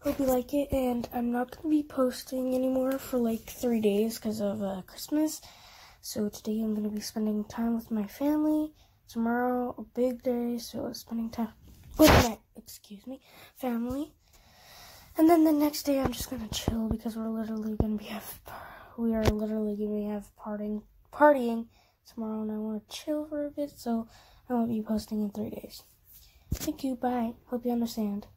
Hope you like it, and I'm not going to be posting anymore for like 3 days because of Christmas. So today I'm going to be spending time with my family. Tomorrow, a big day, so spending time with my, family. And then the next day I'm just going to chill because we are literally going to have partying tomorrow, and I want to chill for a bit, so I won't be posting in 3 days. Thank you, bye. Hope you understand.